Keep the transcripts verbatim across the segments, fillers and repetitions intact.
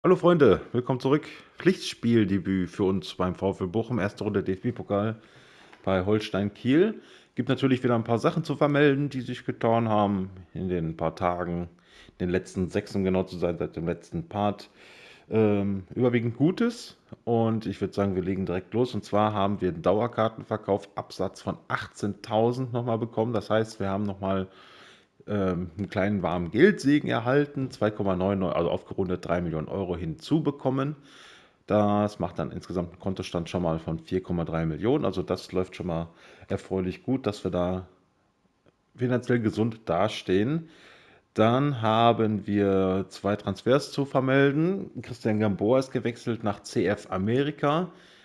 Hallo Freunde, willkommen zurück. Pflichtspieldebüt für uns beim VfL Bochum, erste Runde D F B-Pokal bei Holstein Kiel. Gibt natürlich wieder ein paar Sachen zu vermelden, die sich getan haben in den paar Tagen, in den letzten sechs, um genau zu sein, seit dem letzten Part. Ähm, überwiegend Gutes, und ich würde sagen, wir legen direkt los. Und zwar haben wir einen Dauerkartenverkauf, Absatz von achtzehntausend nochmal bekommen. Das heißt, wir haben nochmal ähm, einen kleinen warmen Geldsegen erhalten, zwei Komma neun, also aufgerundet drei Millionen Euro hinzubekommen. Das macht dann insgesamt einen Kontostand schon mal von vier Komma drei Millionen. Also das läuft schon mal erfreulich gut, dass wir da finanziell gesund dastehen. Dann haben wir zwei Transfers zu vermelden. Christian Gamboa ist gewechselt nach C F Amerika.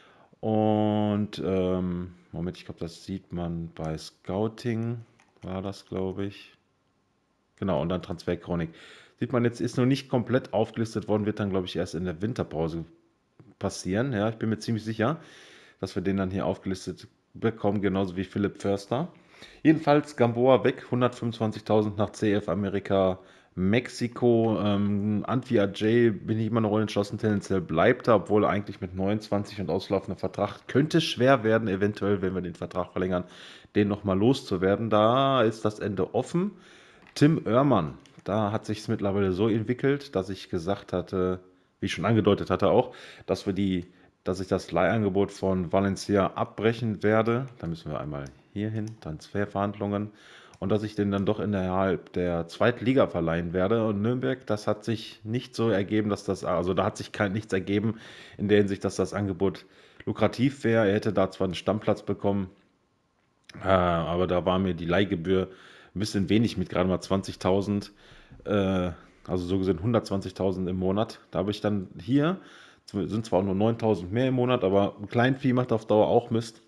Und ähm, Moment, ich glaube, das sieht man bei Scouting, war das, glaube ich. Genau, und dann Transferchronik. Sieht man jetzt, ist noch nicht komplett aufgelistet worden, wird dann, glaube ich, erst in der Winterpause passieren. Ja, ich bin mir ziemlich sicher, dass wir den dann hier aufgelistet bekommen, genauso wie Philipp Förster. Jedenfalls Gamboa weg, hundertfünfundzwanzigtausend nach C F Amerika, Mexiko. Ähm, Antwi Ajay bin ich immer noch unentschlossen, tendenziell bleibt er, obwohl er eigentlich mit neunundzwanzig und auslaufender Vertrag könnte schwer werden, eventuell, wenn wir den Vertrag verlängern, den nochmal loszuwerden. Da ist das Ende offen. Tim Oermann, da hat sich es mittlerweile so entwickelt, dass ich gesagt hatte, wie ich schon angedeutet hatte auch, dass wir die, dass ich das Leihangebot von Valencia abbrechen werde. Da müssen wir einmal hier hin, Transferverhandlungen. Und dass ich den dann doch innerhalb der zweiten Liga verleihen werde. Und Nürnberg, das hat sich nicht so ergeben, dass das, also da hat sich kein, nichts ergeben in der Hinsicht, dass das Angebot lukrativ wäre. Er hätte da zwar einen Stammplatz bekommen, äh, aber da war mir die Leihgebühr ein bisschen wenig mit gerade mal zwanzigtausend, äh, also so gesehen hundertzwanzigtausend im Monat. Da habe ich dann hier, sind zwar nur neuntausend mehr im Monat, aber ein Kleinvieh macht auf Dauer auch Mist.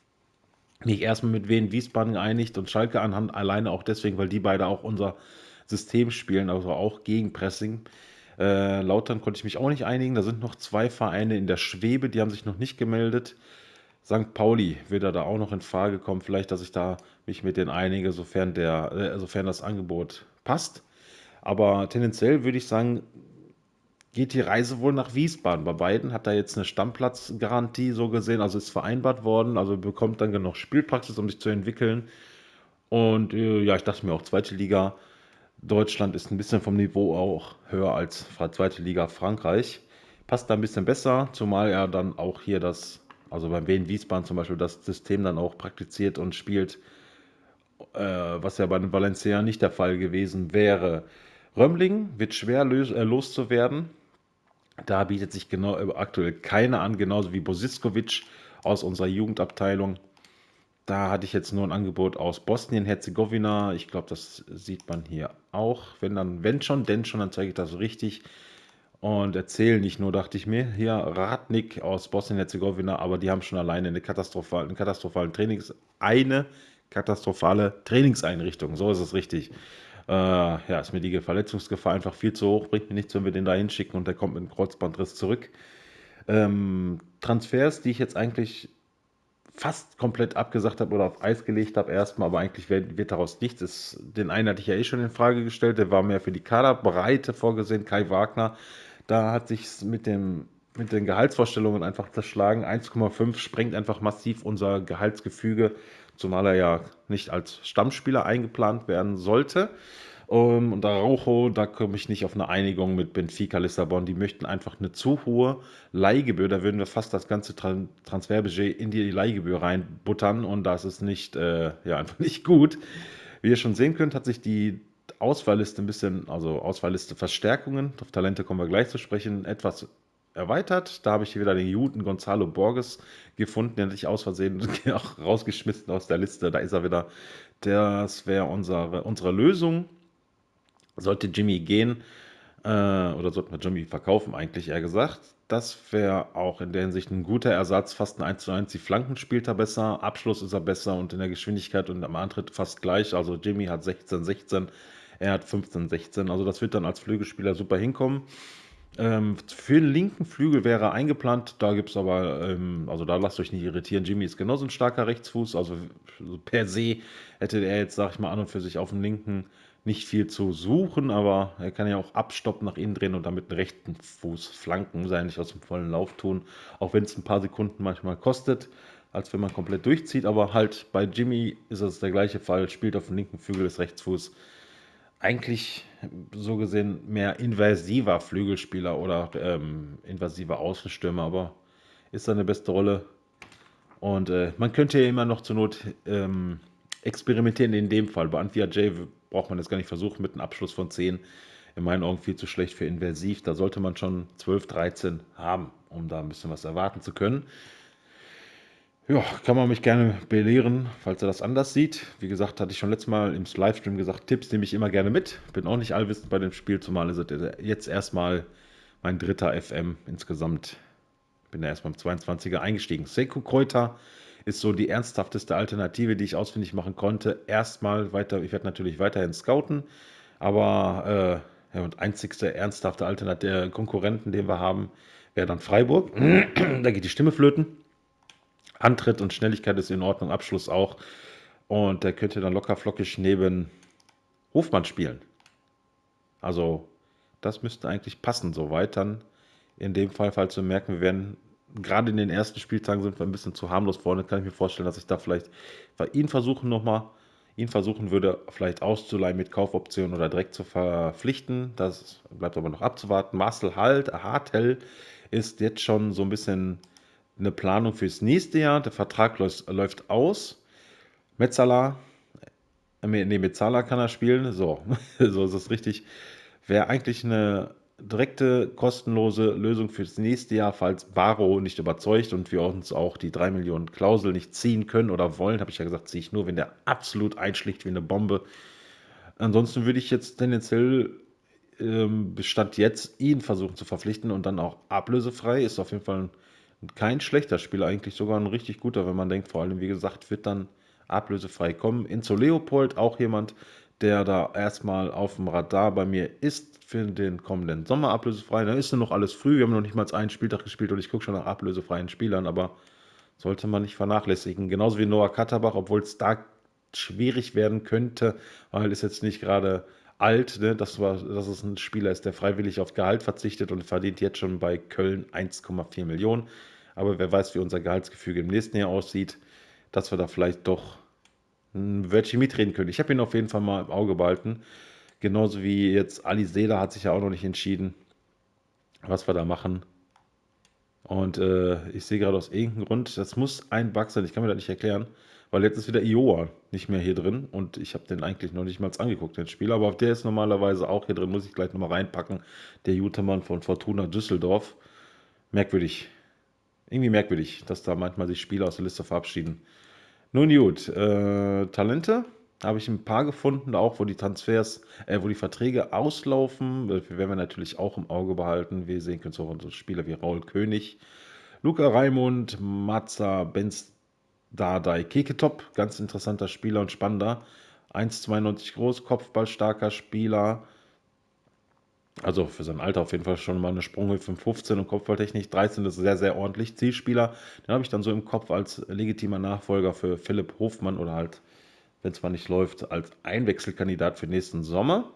Mich erstmal mit Wien Wiesbaden geeinigt und Schalke anhand alleine auch deswegen, weil die beide auch unser System spielen, also auch gegen Pressing. Äh, Lautern konnte ich mich auch nicht einigen. Da sind noch zwei Vereine in der Schwebe, die haben sich noch nicht gemeldet. Sankt Pauli würde da auch noch in Frage kommen. Vielleicht, dass ich da mich mit denen einige, sofern, der, äh, sofern das Angebot passt. Aber tendenziell würde ich sagen, geht die Reise wohl nach Wiesbaden. Bei beiden hat er jetzt eine Stammplatzgarantie so gesehen, also ist vereinbart worden, also bekommt dann genug Spielpraxis, um sich zu entwickeln. Und äh, ja, ich dachte mir auch, zweite Liga Deutschland ist ein bisschen vom Niveau auch höher als zweite Liga Frankreich. Passt da ein bisschen besser, zumal er dann auch hier das, also beim Wien Wiesbaden zum Beispiel, das System dann auch praktiziert und spielt, äh, was ja bei den Valencia nicht der Fall gewesen wäre. Römling wird schwer lös äh, loszuwerden. Da bietet sich genau, äh, aktuell keiner an, genauso wie Bosiskovic aus unserer Jugendabteilung. Da hatte ich jetzt nur ein Angebot aus Bosnien-Herzegowina. Ich glaube, das sieht man hier auch. Wenn dann, wenn schon, denn schon, dann zeige ich das so richtig. Und erzähle nicht nur, dachte ich mir, hier Radnik aus Bosnien-Herzegowina, aber die haben schon alleine eine katastrophale, einen katastrophalen Trainings, eine katastrophale Trainingseinrichtung. So ist es richtig. Äh, ja, ist mir die Verletzungsgefahr einfach viel zu hoch, bringt mir nichts, wenn wir den da hinschicken und der kommt mit einem Kreuzbandriss zurück. Ähm, Transfers, die ich jetzt eigentlich fast komplett abgesagt habe oder auf Eis gelegt habe erstmal, aber eigentlich wird, wird daraus nichts. Das, den einen hatte ich ja eh schon in Frage gestellt, der war mehr für die Kaderbreite vorgesehen, Kai Wagner. Da hat sich mit dem mit den Gehaltsvorstellungen einfach zerschlagen. eins Komma fünf sprengt einfach massiv unser Gehaltsgefüge, zumal er ja nicht als Stammspieler eingeplant werden sollte. Um, und Araujo, da komme ich nicht auf eine Einigung mit Benfica Lissabon. Die möchten einfach eine zu hohe Leihgebühr. Da würden wir fast das ganze Tran Transferbudget in die Leihgebühr reinbuttern, und das ist nicht, äh, ja, einfach nicht gut. Wie ihr schon sehen könnt, hat sich die Auswahlliste ein bisschen, also Auswahlliste Verstärkungen, auf Talente kommen wir gleich zu sprechen, etwas erweitert. Da habe ich hier wieder den guten Gonzalo Borges gefunden, den hatte ich aus Versehen auch rausgeschmissen aus der Liste. Da ist er wieder. Das wäre unsere, unsere Lösung. Sollte Jimmy gehen, äh, oder sollten wir Jimmy verkaufen, eigentlich eher gesagt. Das wäre auch in der Hinsicht ein guter Ersatz, fast ein eins zu eins. Die Flanken spielt er besser, Abschluss ist er besser und in der Geschwindigkeit und am Antritt fast gleich. Also Jimmy hat sechzehn sechzehn, er hat fünfzehn sechzehn. Also das wird dann als Flügelspieler super hinkommen. Ähm, für den linken Flügel wäre er eingeplant, da gibt es aber, ähm, also da lasst euch nicht irritieren, Jimmy ist genauso ein starker Rechtsfuß, also so per se hätte er jetzt, sag ich mal, an und für sich auf dem linken nicht viel zu suchen, aber er kann ja auch abstoppen, nach innen drehen und dann mit dem rechten Fuß flanken, muss er ja nicht aus dem vollen Lauf tun, auch wenn es ein paar Sekunden manchmal kostet, als wenn man komplett durchzieht, aber halt bei Jimmy ist es der gleiche Fall, spielt auf dem linken Flügel des Rechtsfuß. Eigentlich so gesehen mehr invasiver Flügelspieler oder ähm, invasiver Außenstürmer, aber ist seine beste Rolle. Und äh, man könnte ja immer noch zur Not ähm, experimentieren in dem Fall. Bei Anthea J braucht man das gar nicht versuchen mit einem Abschluss von zehn. In meinen Augen viel zu schlecht für invasiv. Da sollte man schon zwölf, dreizehn haben, um da ein bisschen was erwarten zu können. Ja, kann man mich gerne belehren, falls er das anders sieht. Wie gesagt, hatte ich schon letztes Mal im Livestream gesagt, Tipps nehme ich immer gerne mit. Bin auch nicht allwissend bei dem Spiel, zumal ist es jetzt erstmal mein dritter F M insgesamt. Bin da erstmal im zweiundzwanziger eingestiegen. Seiko Kräuter ist so die ernsthafteste Alternative, die ich ausfindig machen konnte. Erstmal weiter, ich werde natürlich weiterhin scouten, aber äh, ja, und einzigste ernsthafte Alternative, der Konkurrenten, den wir haben, wäre dann Freiburg. Da geht die Stimme flöten. Antritt und Schnelligkeit ist in Ordnung, Abschluss auch. Und der könnte dann locker flockig neben Hofmann spielen. Also, das müsste eigentlich passen, soweit dann. In dem Fall, falls wir merken, wir werden gerade in den ersten Spieltagen sind wir ein bisschen zu harmlos vorne, kann ich mir vorstellen, dass ich da vielleicht bei ihn versuchen nochmal, ihn versuchen würde, vielleicht auszuleihen mit Kaufoption oder direkt zu verpflichten. Das bleibt aber noch abzuwarten. Marcel Halt, Hartel ist jetzt schon so ein bisschen eine Planung fürs nächste Jahr. Der Vertrag läuft, läuft aus. Metzala, äh, nee, Metzala kann er spielen. So, so ist es richtig. Wäre eigentlich eine direkte, kostenlose Lösung fürs nächste Jahr, falls Barrow nicht überzeugt und wir uns auch die drei Millionen Klausel nicht ziehen können oder wollen. Habe ich ja gesagt, ziehe ich nur, wenn der absolut einschlägt wie eine Bombe. Ansonsten würde ich jetzt tendenziell ähm, Stand jetzt ihn versuchen zu verpflichten und dann auch ablösefrei. Ist auf jeden Fall ein kein schlechter Spieler, eigentlich sogar ein richtig guter, wenn man denkt, vor allem, wie gesagt, wird dann ablösefrei kommen. Inzo Leopold, auch jemand, der da erstmal auf dem Radar bei mir ist für den kommenden Sommer ablösefrei. Da ist ja noch alles früh, wir haben noch nicht mal einen Spieltag gespielt und ich gucke schon nach ablösefreien Spielern, aber sollte man nicht vernachlässigen. Genauso wie Noah Katterbach, obwohl es da schwierig werden könnte, weil es jetzt nicht gerade alt, ne? Das war, dass es ein Spieler ist, der freiwillig auf Gehalt verzichtet und verdient jetzt schon bei Köln eins Komma vier Millionen. Aber wer weiß, wie unser Gehaltsgefüge im nächsten Jahr aussieht, dass wir da vielleicht doch ein Wörtchen mitreden können. Ich habe ihn auf jeden Fall mal im Auge behalten. Genauso wie jetzt Ali Seder hat sich ja auch noch nicht entschieden, was wir da machen. Und äh, ich sehe gerade aus irgendeinem Grund, das muss ein Bug sein, ich kann mir das nicht erklären, weil jetzt ist wieder Ioa nicht mehr hier drin und ich habe den eigentlich noch nicht mal angeguckt, den Spieler, aber der ist normalerweise auch hier drin, muss ich gleich nochmal reinpacken. Der Jutemann von Fortuna Düsseldorf. Merkwürdig. Irgendwie merkwürdig, dass da manchmal sich Spieler aus der Liste verabschieden. Nun gut, äh, Talente habe ich ein paar gefunden, auch wo die Transfers, äh, wo die Verträge auslaufen. Das werden wir natürlich auch im Auge behalten. Wir sehen können so so Spieler wie Raul König, Luca Raimund, Matza, Benz Dardai, Keketop, ganz interessanter Spieler und spannender. eins Komma zweiundneunzig groß, kopfballstarker Spieler. Also für sein Alter auf jeden Fall schon mal eine Sprunghöhe von fünfzehn und Kopfballtechnik dreizehn, das ist sehr, sehr ordentlich. Zielspieler, den habe ich dann so im Kopf als legitimer Nachfolger für Philipp Hofmann oder halt, wenn es mal nicht läuft, als Einwechselkandidat für nächsten Sommer.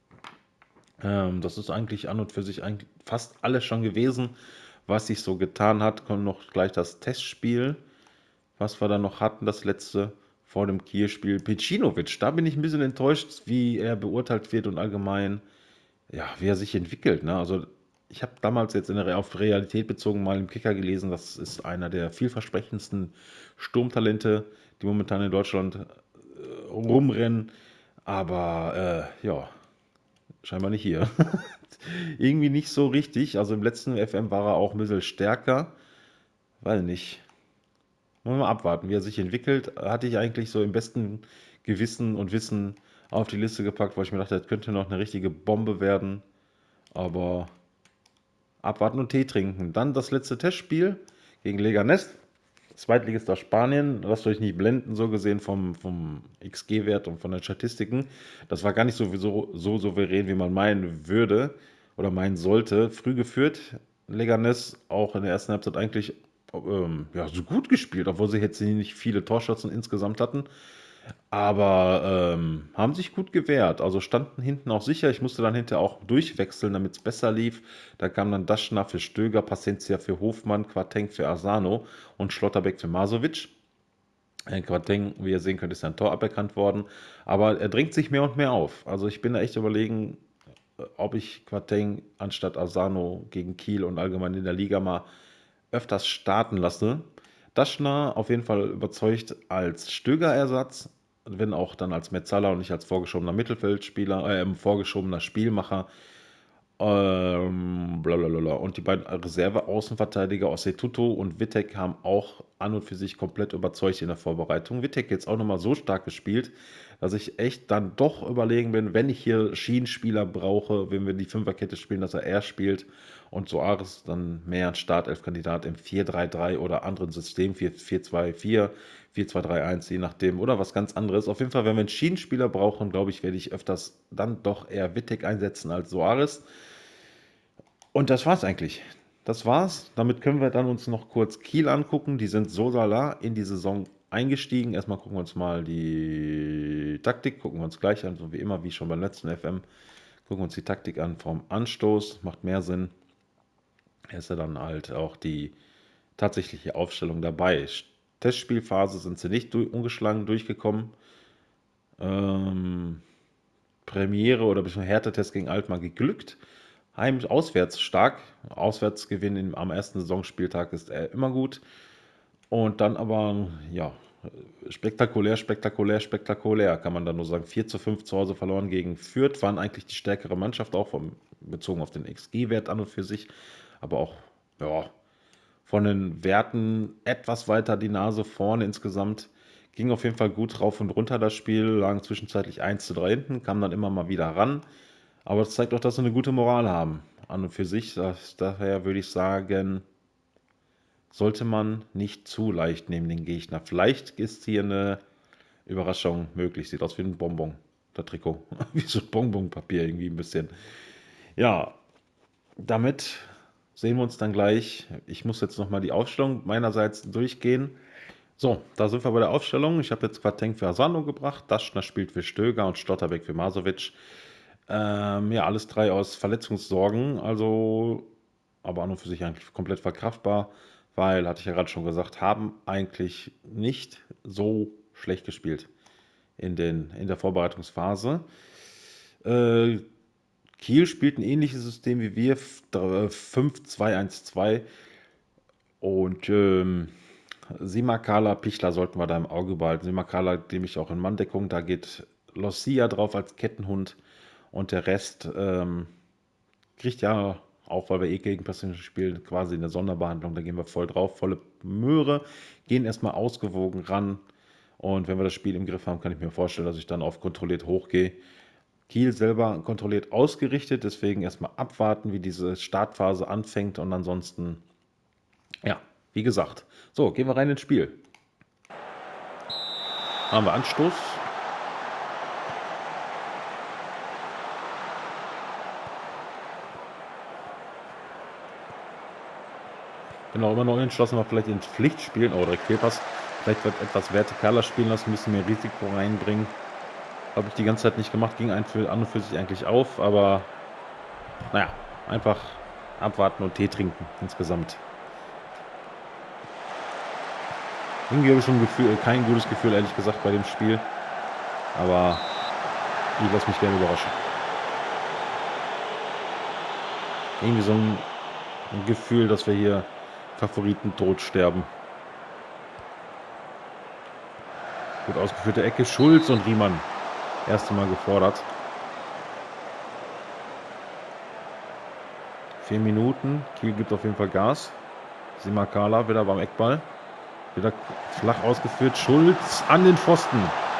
Ähm, das ist eigentlich an und für sich eigentlich fast alles schon gewesen, was sich so getan hat. Kommt noch gleich das Testspiel, was wir da noch hatten, das letzte vor dem Kielspiel. Pecinovic, da bin ich ein bisschen enttäuscht, wie er beurteilt wird und allgemein, ja, wie er sich entwickelt. Ne? Also ich habe damals jetzt in der, auf Realität bezogen mal im Kicker gelesen, das ist einer der vielversprechendsten Sturmtalente, die momentan in Deutschland äh, rumrennen. Aber äh, ja, scheinbar nicht hier. Irgendwie nicht so richtig. Also im letzten F M war er auch ein bisschen stärker. Weiß nicht. Wollen wir mal abwarten, wie er sich entwickelt. Hatte ich eigentlich so im besten Gewissen und Wissen auf die Liste gepackt, weil ich mir dachte, das könnte noch eine richtige Bombe werden. Aber abwarten und Tee trinken. Dann das letzte Testspiel gegen Leganés. Zweitligist aus Spanien. Lasst euch nicht blenden, so gesehen vom, vom X G-Wert und von den Statistiken. Das war gar nicht sowieso so souverän, wie man meinen würde oder meinen sollte. Früh geführt. Leganés auch in der ersten Halbzeit eigentlich ähm, ja, so gut gespielt, obwohl sie jetzt nicht viele Torschützen insgesamt hatten. Aber ähm, haben sich gut gewehrt. Also standen hinten auch sicher. Ich musste dann hinterher auch durchwechseln, damit es besser lief. Da kam dann Daschner für Stöger, Paciencia für Hofmann, Quateng für Asano und Schlotterbeck für Masovic. Äh, Quateng, wie ihr sehen könnt, ist ja ein Tor aberkannt worden. Aber er drängt sich mehr und mehr auf. Also ich bin da echt überlegen, äh, ob ich Quateng anstatt Asano gegen Kiel und allgemein in der Liga mal öfters starten lasse. Daschner auf jeden Fall überzeugt als Stöger-Ersatz, wenn auch dann als Metzaler und nicht als vorgeschobener Mittelfeldspieler, äh, vorgeschobener Spielmacher. Ähm, blablabla. Und die beiden Reserve-Außenverteidiger Ossetuto und Wittek haben auch an und für sich komplett überzeugt in der Vorbereitung. Wittek jetzt auch nochmal so stark gespielt, dass ich echt dann doch überlegen bin, wenn ich hier Schienenspieler brauche, wenn wir die Fünferkette spielen, dass er er spielt und Soares dann mehr ein Startelf-Kandidat im vier drei drei oder anderen System, vier vier zwei vier, vier zwei drei eins, je nachdem, oder was ganz anderes. Auf jeden Fall, wenn wir einen Schienenspieler brauchen, glaube ich, werde ich öfters dann doch eher Wittek einsetzen als Soares. Und das war's eigentlich. Das war's. Damit können wir dann uns noch kurz Kiel angucken. Die sind so lala in die Saison eingestiegen. Erstmal gucken wir uns mal die Taktik, gucken wir uns gleich an, so wie immer, wie schon beim letzten F M. Gucken wir uns die Taktik an vom Anstoß. Macht mehr Sinn. Hier ist ja dann halt auch die tatsächliche Aufstellung dabei. Testspielphase sind sie nicht durch, ungeschlagen durchgekommen. Ähm, Premiere oder beziehungsweise Härtetest gegen Alkmaar geglückt. Heim auswärts stark. Auswärtsgewinn im, am ersten Saisonspieltag ist äh, immer gut. Und dann aber, ja, spektakulär, spektakulär, spektakulär, kann man da nur sagen. vier zu fünf zu Hause verloren gegen Fürth, waren eigentlich die stärkere Mannschaft, auch vom, bezogen auf den X G-Wert an und für sich. Aber auch, ja, von den Werten etwas weiter die Nase vorne insgesamt. Ging auf jeden Fall gut rauf und runter das Spiel, lagen zwischenzeitlich eins zu drei hinten, kam dann immer mal wieder ran. Aber das zeigt auch, dass sie eine gute Moral haben. An und für sich. Das, daher würde ich sagen, sollte man nicht zu leicht nehmen, den Gegner. Vielleicht ist hier eine Überraschung möglich. Sieht aus wie ein Bonbon, das Trikot. Wie so ein Bonbonpapier irgendwie ein bisschen. Ja, damit sehen wir uns dann gleich. Ich muss jetzt nochmal die Aufstellung meinerseits durchgehen. So, da sind wir bei der Aufstellung. Ich habe jetzt Quateng für Asano gebracht. Daschner spielt für Stöger und Stotterbeck für Masovic. Ähm, ja, alles drei aus Verletzungssorgen, also aber an und für sich eigentlich komplett verkraftbar, weil, hatte ich ja gerade schon gesagt, haben eigentlich nicht so schlecht gespielt in, den, in der Vorbereitungsphase. Äh, Kiel spielt ein ähnliches System wie wir, fünf zwei eins zwei und ähm, Simakala, Pichler sollten wir da im Auge behalten. Simakala, dem ich auch in Manndeckung, da geht Lossia drauf als Kettenhund. Und der Rest ähm, kriegt ja, auch weil wir eh gegen Persönlich spielen, quasi eine Sonderbehandlung. Da gehen wir voll drauf, volle Möhre, gehen erstmal ausgewogen ran. Und wenn wir das Spiel im Griff haben, kann ich mir vorstellen, dass ich dann auf kontrolliert hochgehe. Kiel selber kontrolliert ausgerichtet, deswegen erstmal abwarten, wie diese Startphase anfängt. Und ansonsten, ja, wie gesagt. So, gehen wir rein ins Spiel. Haben wir Anstoß. Genau, immer noch entschlossen, wir vielleicht ins Pflichtspielen, oh, direkt Fehlpass. Vielleicht wird etwas vertikaler spielen lassen, ein bisschen mehr Risiko reinbringen. Habe ich die ganze Zeit nicht gemacht, ging ein für, an und für sich eigentlich auf, aber naja, einfach abwarten und Tee trinken insgesamt. Irgendwie habe ich schon ein Gefühl, kein gutes Gefühl, ehrlich gesagt, bei dem Spiel. Aber ich lasse mich gerne überraschen. Irgendwie so ein, ein Gefühl, dass wir hier Favoriten tot sterben. Gut ausgeführte Ecke, Schulz und Riemann. Erste Mal gefordert. Vier Minuten. Kiel gibt auf jeden Fall Gas. Simakala wieder beim Eckball. Wieder flach ausgeführt. Schulz an den Pfosten.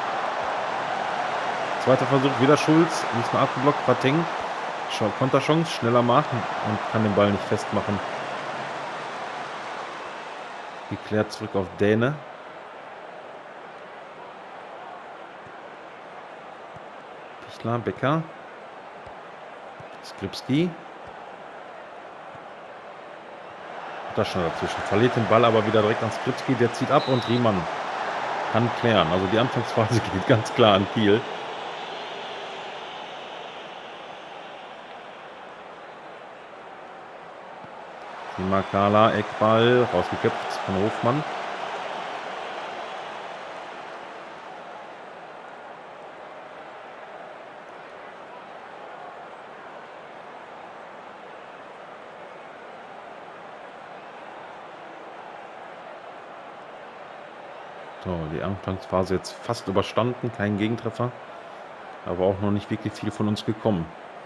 Zweiter Versuch, wieder Schulz. Nicht mehr abgeblockt. Quateng. Konterchance, schneller machen und kann den Ball nicht festmachen. Geklärt zurück auf Däne. Pichler, Becker. Skripski. Da schon dazwischen. Verliert den Ball aber wieder direkt an Skripski. Der zieht ab und Riemann kann klären. Also die Anfangsphase geht ganz klar an Kiel. Simakala, Eckball, rausgeköpft von Hofmann. So, die Anfangsphase jetzt fast überstanden, kein Gegentreffer, aber auch noch nicht wirklich viel von uns gekommen.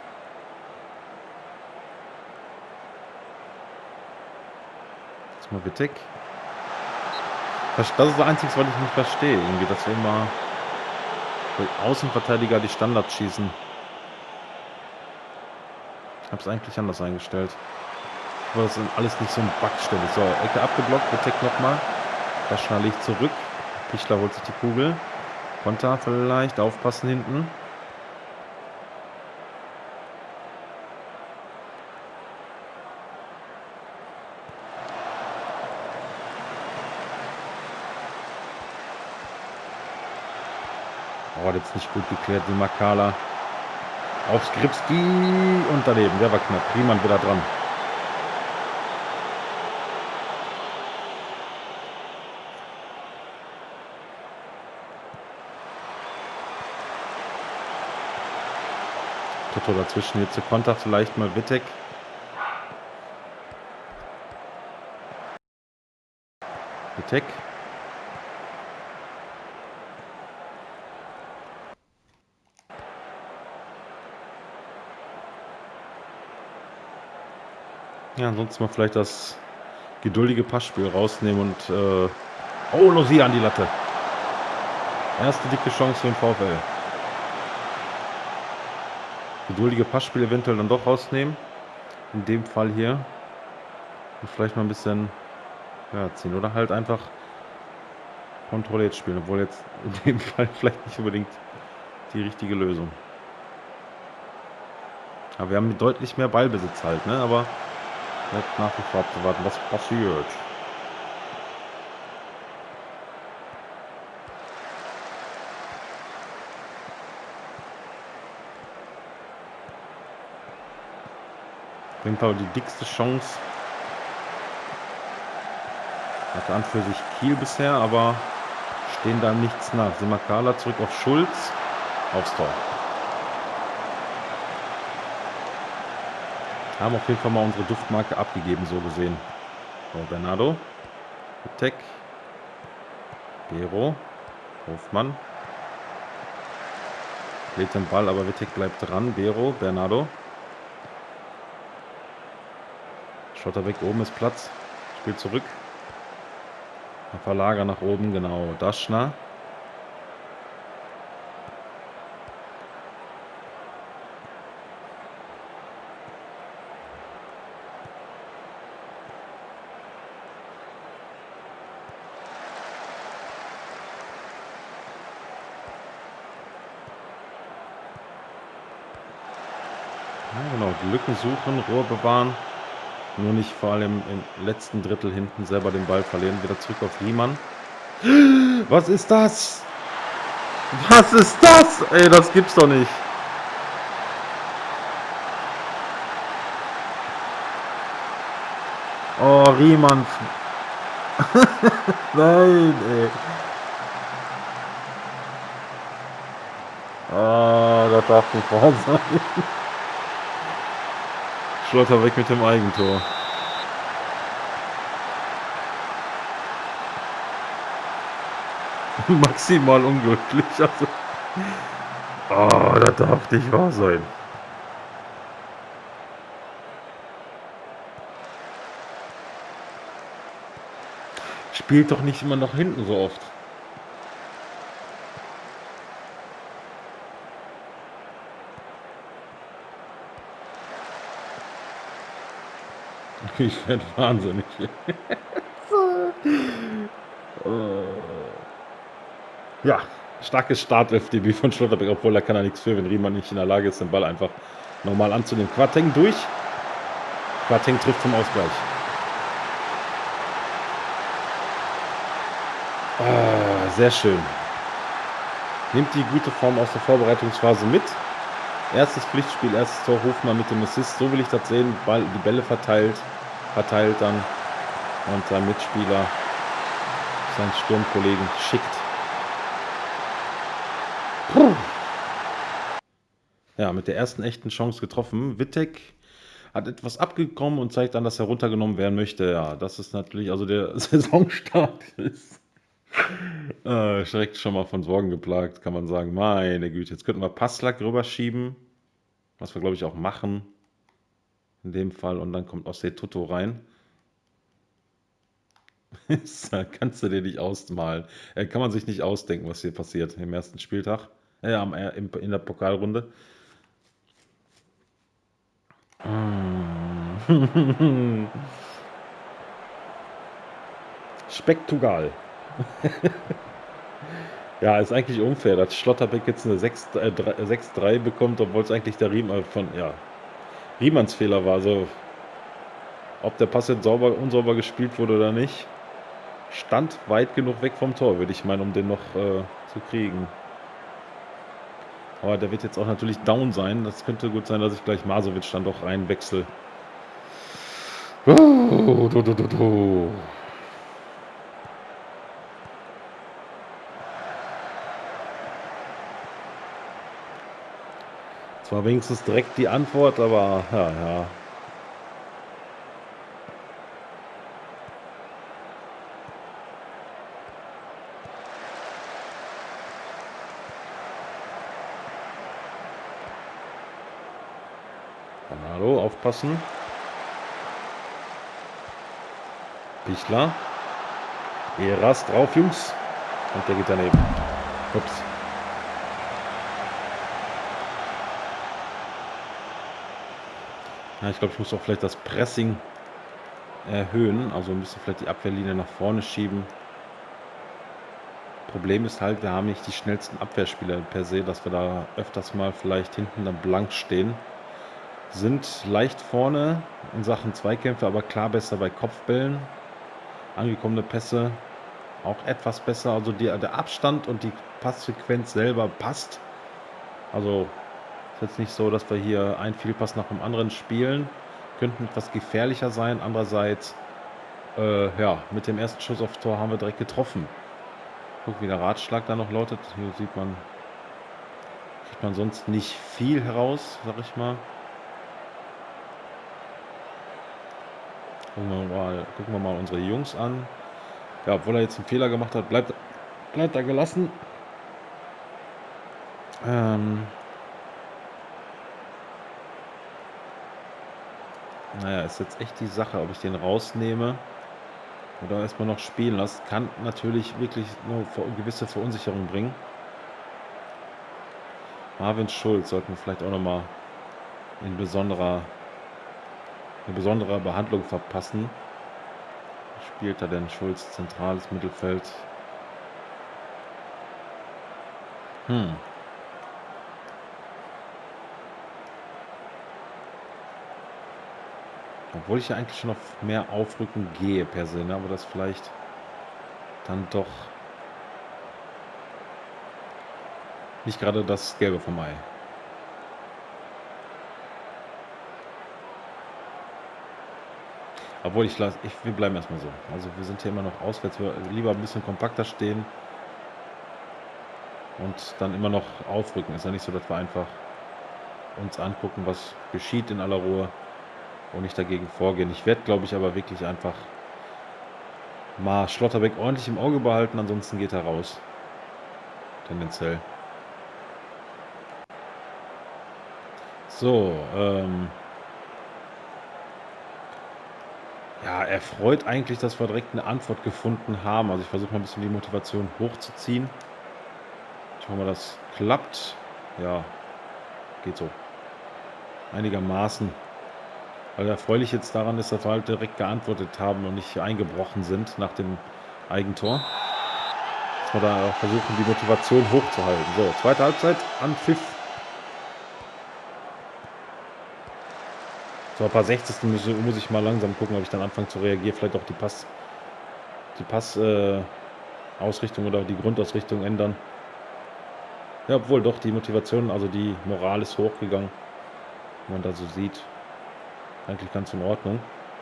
Jetzt mal Wittek. Das ist das Einzige, was ich nicht verstehe, irgendwie, dass wir immer die Außenverteidiger die Standards schießen. Ich habe es eigentlich anders eingestellt. Aber das ist alles nicht so ein Backstelle. So, Ecke abgeblockt, Wittek nochmal. Das schnalle ich zurück. Pichler holt sich die Kugel. Konter vielleicht. Aufpassen hinten. Oh, jetzt nicht gut geklärt. Die Makala. Auf Skripski und daneben. Der war knapp. Riemann wieder dran. Toto dazwischen, jetzt zu Konter, vielleicht mal Wittek. Wittek. Ja, ansonsten mal vielleicht das geduldige Passspiel rausnehmen und äh oh, Losia an die Latte. Erste dicke Chance für den VfL. Geduldige Passspiel eventuell dann doch rausnehmen. In dem Fall hier. Und vielleicht mal ein bisschen ja, ziehen. Oder halt einfach kontrolliert spielen. Obwohl jetzt in dem Fall vielleicht nicht unbedingt die richtige Lösung. Aber wir haben deutlich mehr Ballbesitz halt, ne? Aber bleibt nach wie vor abzuwarten, was passiert. Auf jeden Fall die dickste Chance hatte an für sich Kiel bisher, aber stehen da nichts nach. Simakala zurück auf Schulz, aufs Tor. Haben auf jeden Fall mal unsere Duftmarke abgegeben, so gesehen. So, Bernardo, Wittek, Bero, Hofmann. Lädt den Ball, aber Wittek bleibt dran. Bero, Bernardo. Schotter weg, oben ist Platz. Spielt zurück. Verlager nach oben, genau. Daschner. Ja, genau, die Lücken suchen, Rohr bewahren. Nur nicht vor allem im letzten Drittel hinten selber den Ball verlieren. Wieder zurück auf Riemann. Was ist das? Was ist das? Ey, das gibt's doch nicht. Oh, Riemann. Nein, ey. Ah, das darf nicht wahr sein. Schlotter weg mit dem Eigentor. Maximal unglücklich. Also. Oh, das darf nicht wahr sein. Spielt doch nicht immer nach hinten so oft. Ich werde wahnsinnig. Ja, starkes Startelf-Debüt von Schlotterbeck, obwohl da kann er nichts für, wenn Riemann nicht in der Lage ist, den Ball einfach normal anzunehmen. Quateng durch. Quateng trifft zum Ausgleich. Ah, sehr schön. Nimmt die gute Form aus der Vorbereitungsphase mit. Erstes Pflichtspiel, erstes Tor, Hofmann mit dem Assist. So will ich das sehen. Ball, die Bälle verteilt, verteilt dann und sein Mitspieler, seinen Sturmkollegen schickt. Puh. Ja, mit der ersten echten Chance getroffen. Wittek hat etwas abgekommen und zeigt an, dass er runtergenommen werden möchte. Ja, das ist natürlich, also der Saisonstart ist äh, direkt schon mal von Sorgen geplagt, kann man sagen. Meine Güte, jetzt könnten wir Passlack rüberschieben, was wir, glaube ich, auch machen in dem Fall. Und dann kommt Osei Tutto rein. Das kannst du dir nicht ausmalen. Äh, kann man sich nicht ausdenken, was hier passiert im ersten Spieltag. Äh, am, äh, in, in der Pokalrunde. Spektugal. Ja, ist eigentlich unfair, dass Schlotterbeck jetzt eine sechs drei bekommt, obwohl es eigentlich der Riemann von, ja, Riemanns Fehler war. Also, ob der Pass jetzt sauber, unsauber gespielt wurde oder nicht, stand weit genug weg vom Tor, würde ich meinen, um den noch äh, zu kriegen. Aber der wird jetzt auch natürlich down sein. Das könnte gut sein, dass ich gleich Masovic dann doch reinwechsel. Oh, du, du, du, du. Zwar wenigstens direkt die Antwort, aber ja, ja. Ronaldo, aufpassen. Pichler. Eras drauf, Jungs. Und der geht daneben. Ups. Ja, ich glaube, ich muss auch vielleicht das Pressing erhöhen. Also ein bisschen vielleicht die Abwehrlinie nach vorne schieben. Problem ist halt, wir haben nicht die schnellsten Abwehrspieler per se, dass wir da öfters mal vielleicht hinten dann blank stehen. Sind leicht vorne in Sachen Zweikämpfe, aber klar besser bei Kopfbällen. Angekommene Pässe auch etwas besser. Also die, der Abstand und die Passfrequenz selber passt. Also ist jetzt nicht so, dass wir hier einen Fehlpass nach dem anderen spielen. Könnten etwas gefährlicher sein. Andererseits, äh, ja, mit dem ersten Schuss aufs Tor haben wir direkt getroffen. Guck, wie der Ratschlag da noch lautet. Hier sieht man, kriegt man sonst nicht viel heraus, sag ich mal. Gucken wir mal, gucken wir mal unsere Jungs an. Ja, obwohl er jetzt einen Fehler gemacht hat, bleibt, bleibt er gelassen. Ähm, naja, ist jetzt echt die Sache, ob ich den rausnehme oder erstmal noch spielen lasse. Kann natürlich wirklich nur eine gewisse Verunsicherung bringen. Marvin Schulz sollten wir vielleicht auch nochmal in besonderer, eine besondere Behandlung verpassen. Spielt er denn Schulz zentrales Mittelfeld? Hm. Obwohl ich ja eigentlich schon auf mehr Aufrücken gehe per se, ne? Aber das vielleicht dann doch nicht gerade das Gelbe vom Ei. Obwohl ich lasse, ich, wir bleiben erstmal so. Also wir sind hier immer noch auswärts, wir lieber ein bisschen kompakter stehen und dann immer noch aufrücken. Ist ja nicht so, dass wir einfach uns angucken, was geschieht in aller Ruhe und nicht dagegen vorgehen. Ich werde, glaube ich, aber wirklich einfach mal Schlotterbeck ordentlich im Auge behalten, ansonsten geht er raus. Tendenziell. So, ähm... ja, er freut eigentlich, dass wir direkt eine Antwort gefunden haben. Also ich versuche mal ein bisschen die Motivation hochzuziehen. Schauen wir mal, das klappt. Ja, geht so. Einigermaßen. Weil erfreulich jetzt daran ist, dass wir halt direkt geantwortet haben und nicht eingebrochen sind nach dem Eigentor. Dass wir da versuchen, die Motivation hochzuhalten. So, zweite Halbzeit, Anpfiff. So, ein paar Sechzigstel muss, muss ich mal langsam gucken, ob ich dann anfange zu reagieren. Vielleicht auch die Pass, die Pass, äh, Ausrichtung oder die Grundausrichtung ändern. Ja, obwohl doch die Motivation, also die Moral ist hochgegangen. Wenn man da so sieht. Eigentlich ganz in Ordnung.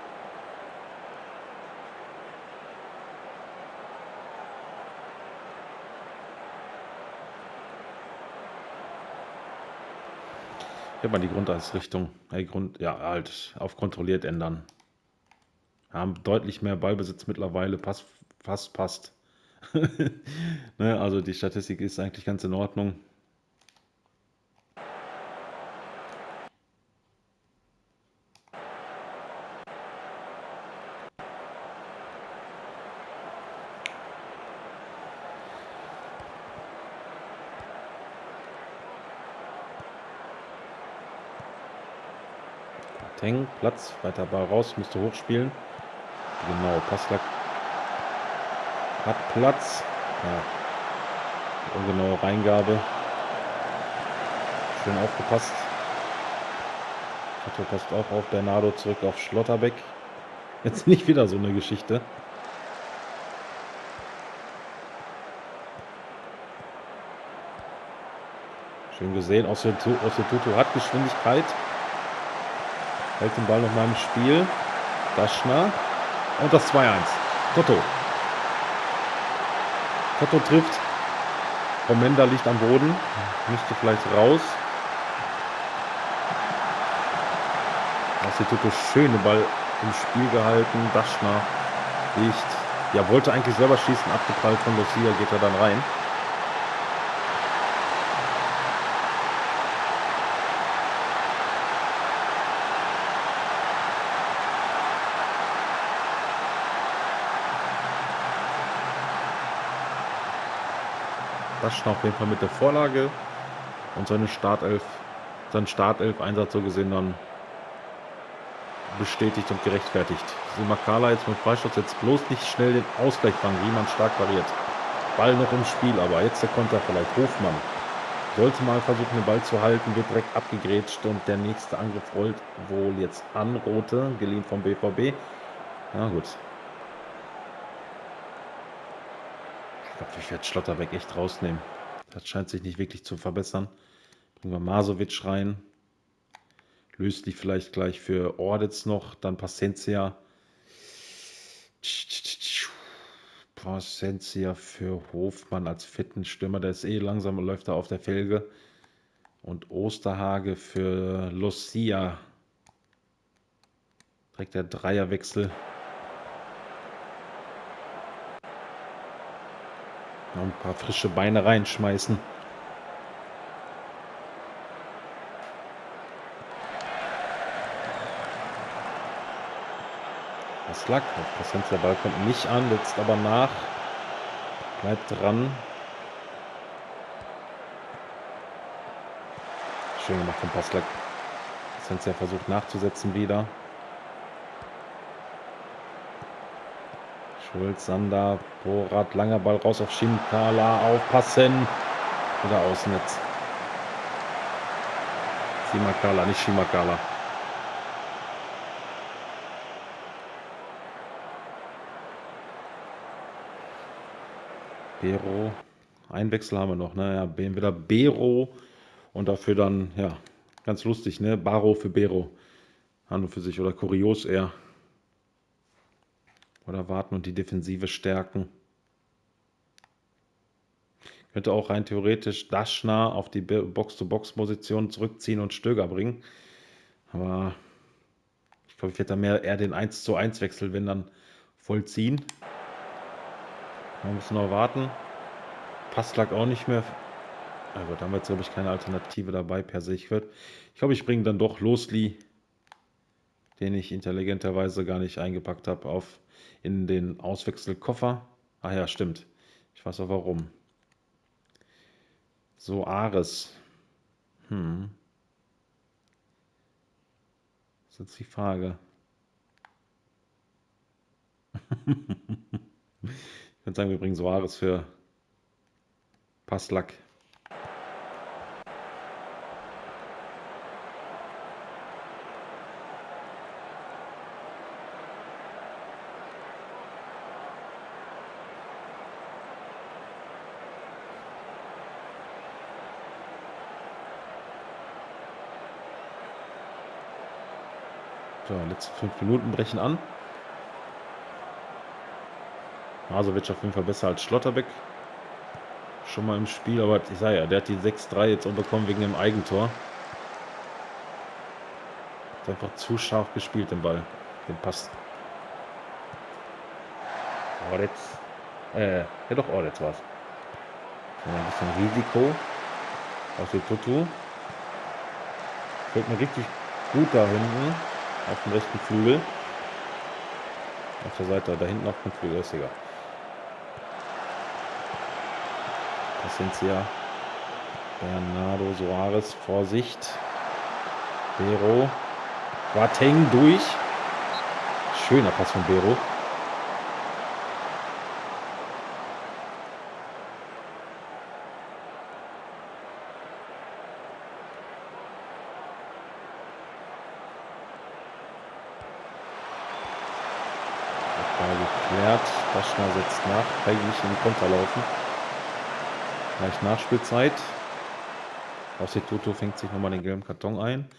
Hier mal die Grundausrichtung, die Grund, ja, halt auf kontrolliert ändern. Haben deutlich mehr Ballbesitz mittlerweile, Pass, fast passt. Ne, also die Statistik ist eigentlich ganz in Ordnung. Teng, Platz, weiter Ball raus, müsste hochspielen. Genau, Passlack hat Platz. Ja. Ungenaue Reingabe. Schön aufgepasst. Kato passt auch auf. Bernardo zurück auf Schlotterbeck. Jetzt nicht wieder so eine Geschichte. Schön gesehen. Ossetutu hat Geschwindigkeit. Hält den Ball noch mal im Spiel. Daschner. Und das zwei eins. Toto. Toto trifft. Komenda liegt am Boden. Müsste vielleicht raus. Ossetutu schön den Ball im Spiel gehalten. Daschner liegt. Ja, wollte eigentlich selber schießen. Abgeprallt von Lucia. Geht er dann rein. Daschner auf jeden Fall mit der Vorlage und seine Startelf, seinen Startelf-Einsatz so gesehen dann bestätigt und gerechtfertigt. Simakala jetzt mit Freistoß jetzt bloß nicht schnell den Ausgleich fangen, wie man stark variiert. Ball noch im Spiel, aber jetzt der Konter vielleicht. Hofmann sollte mal versuchen, den Ball zu halten, wird direkt abgegrätscht und der nächste Angriff rollt wohl jetzt an. Rote, geliehen vom B V B. Na gut. Ich glaube, ich werde Schlotterbeck echt rausnehmen. Das scheint sich nicht wirklich zu verbessern. Bringen wir Masovic rein. Löst die vielleicht gleich für Ordetz noch. Dann Pacencia. Pacencia für Hofmann als fitten Stürmer. Der ist eh langsam und läuft da auf der Felge. Und Osterhage für Lucia. Direkt der Dreierwechsel. Noch ein paar frische Beine reinschmeißen. Passlack. Pacencia, der Ball kommt nicht an, setzt aber nach. Bleibt dran. Schön gemacht von Passlack. Pacencia versucht nachzusetzen wieder. Schulz, Sander, Borat, langer Ball raus auf Schimkala, aufpassen. Wieder Außennetz. Simakala, nicht Shimakala. Bero. Einen Wechsel haben wir noch, ne? Ja, wieder Bero. Und dafür dann, ja, ganz lustig, ne? Baro für Bero. An und für sich. Oder kurios eher. Oder warten und die Defensive stärken. Könnte auch rein theoretisch Daschner auf die Box-to-Box-Position zurückziehen und Stöger bringen. Aber ich glaube, ich werde da mehr eher den eins zu eins Wechsel, wenn dann vollziehen. Wir müssen noch warten. Passlack auch nicht mehr. Na gut, da haben wir jetzt, glaube ich, keine Alternative dabei per se. Ich, würd, ich glaube, ich bringe dann doch Losli, den ich intelligenterweise gar nicht eingepackt habe, auf in den Auswechselkoffer. Ah ja, stimmt. Ich weiß auch warum. So, Ares. Hm. Das ist jetzt die Frage. Ich würde sagen, wir bringen Soares für Passlack. So, letzte fünf Minuten brechen an. Masovic auf jeden Fall besser als Schlotterbeck. Schon mal im Spiel, aber ich sage ja, der hat die sechs drei jetzt auch bekommen wegen dem Eigentor. Ist einfach zu scharf gespielt, den Ball. Den Pass. Orletz. Äh, ja doch, Orletz war es. Ein bisschen Risiko. Aus dem Tutu. Fällt mir richtig gut da hinten. Auf dem rechten Flügel. Auf der Seite, da hinten auf dem Flügel, ist egal. Paciencia. Bernardo Soares, Vorsicht. Bero. Boateng durch. Schöner Pass von Bero. Geklärt. Daschner setzt nach. Kann ich nicht in den Konter laufen. Gleich Nachspielzeit. Tutu fängt sich nochmal den gelben Karton ein.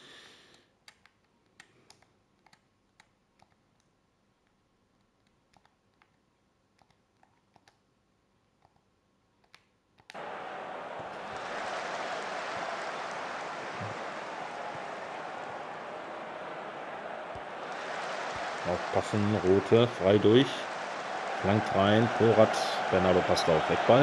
Aufpassen, rote, frei durch. Flankt rein, Porat, Bernardo passt auf, Wegball.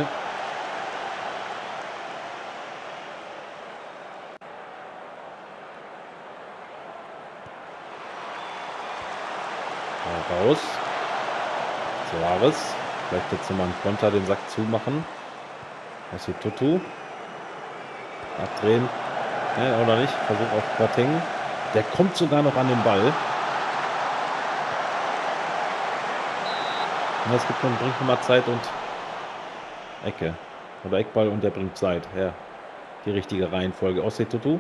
Raus. Soares. Vielleicht jetzt nochmal einen Konter den Sack zumachen. Was hier Tutu. Abdrehen. Ne, oder nicht? Versuch auf Boateng. Der kommt sogar noch an den Ball. Und das gibt dann, bringt nochmal Zeit und Ecke. Oder Eckball und der bringt Zeit. Ja, die richtige Reihenfolge. Aus Tutu.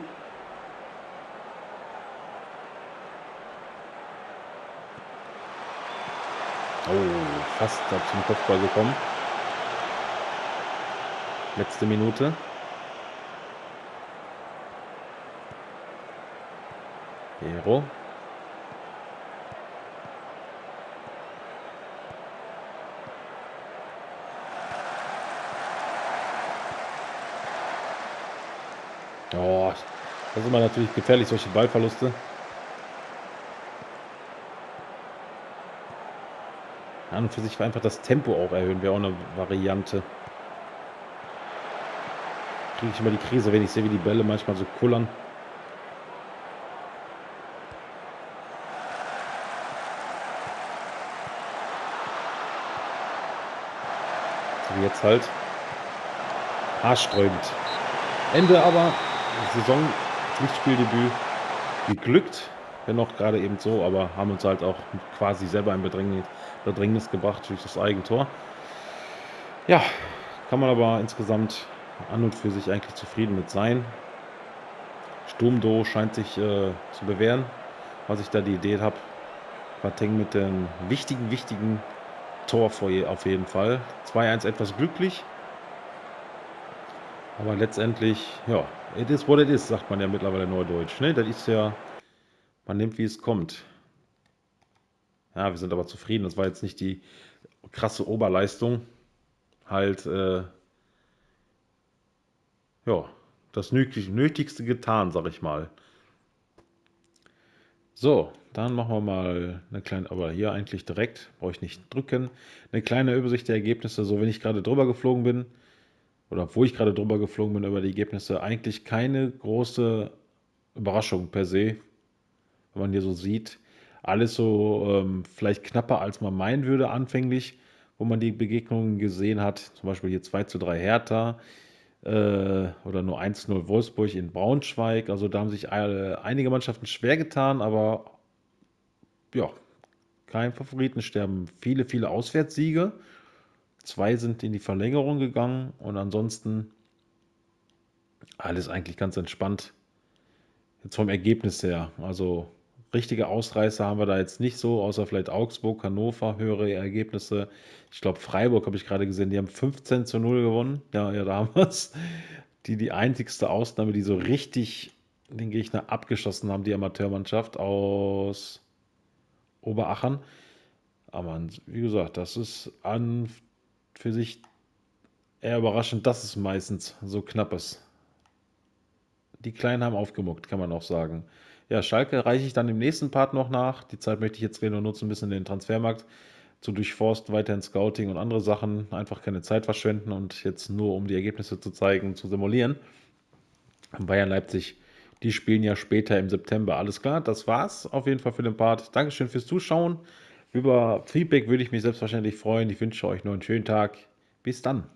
Oh, fast zum Kopfball gekommen. Letzte Minute. Bero. Oh, das ist immer natürlich gefährlich, solche Ballverluste. An und für sich einfach das Tempo auch erhöhen, wäre auch eine Variante. Kriege ich immer die Krise, wenn ich sehe, wie die Bälle manchmal so kullern. So wie jetzt halt. Haarsträubend. Ende aber Saison, Pflichtspieldebüt geglückt. Wenn auch gerade eben so, aber haben uns halt auch quasi selber in Bedrängnis, Bedrängnis gebracht durch das Eigentor. Ja, kann man aber insgesamt an und für sich eigentlich zufrieden mit sein. Sturmdo scheint sich äh, zu bewähren, was ich da die Idee habe. Boateng mit dem wichtigen, wichtigen Tor vor je, auf jeden Fall. zwei eins etwas glücklich. Aber letztendlich, ja, it is what it is, sagt man ja mittlerweile neudeutsch. Ne? Das ist ja, man nimmt, wie es kommt. Ja, wir sind aber zufrieden. Das war jetzt nicht die krasse Oberleistung. Halt, äh, ja, das Nötigste getan, sag ich mal. So, dann machen wir mal eine kleine, aber hier eigentlich direkt, brauche ich nicht drücken, eine kleine Übersicht der Ergebnisse. So, wenn ich gerade drüber geflogen bin, oder wo ich gerade drüber geflogen bin über die Ergebnisse, eigentlich keine große Überraschung per se, wenn man hier so sieht. Alles so ähm, vielleicht knapper, als man meinen würde anfänglich, wo man die Begegnungen gesehen hat. Zum Beispiel hier zwei zu drei Hertha äh, oder nur eins zu null Wolfsburg in Braunschweig. Also da haben sich alle, einige Mannschaften schwer getan, aber ja, kein Favoritensterben. Viele, viele Auswärtssiege. Zwei sind in die Verlängerung gegangen und ansonsten alles eigentlich ganz entspannt. Jetzt vom Ergebnis her. Also richtige Ausreißer haben wir da jetzt nicht so, außer vielleicht Augsburg, Hannover, höhere Ergebnisse. Ich glaube, Freiburg habe ich gerade gesehen, die haben fünfzehn zu null gewonnen. Ja, ja, da haben wir es. Die, die einzigste Ausnahme, die so richtig den Gegner abgeschossen haben, die Amateurmannschaft aus Oberachern. Aber wie gesagt, das ist an für sich eher überraschend, dass es meistens so knapp ist. Die Kleinen haben aufgemuckt, kann man auch sagen. Ja, Schalke reiche ich dann im nächsten Part noch nach. Die Zeit möchte ich jetzt nur nutzen, ein bisschen den Transfermarkt zu durchforsten, weiterhin Scouting und andere Sachen. Einfach keine Zeit verschwenden und jetzt nur, um die Ergebnisse zu zeigen, zu simulieren. Bayern Leipzig, die spielen ja später im September. Alles klar, das war's auf jeden Fall für den Part. Dankeschön fürs Zuschauen. Über Feedback würde ich mich selbstverständlich freuen. Ich wünsche euch noch einen schönen Tag. Bis dann.